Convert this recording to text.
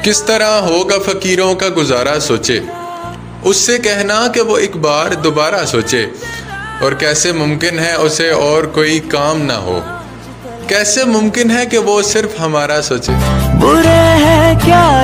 किस तरह होगा फकीरों का गुजारा सोचे, उससे कहना कि वो एक बार दोबारा सोचे। और कैसे मुमकिन है उसे और कोई काम ना हो, कैसे मुमकिन है कि वो सिर्फ हमारा सोचे। बुरे हैं क्या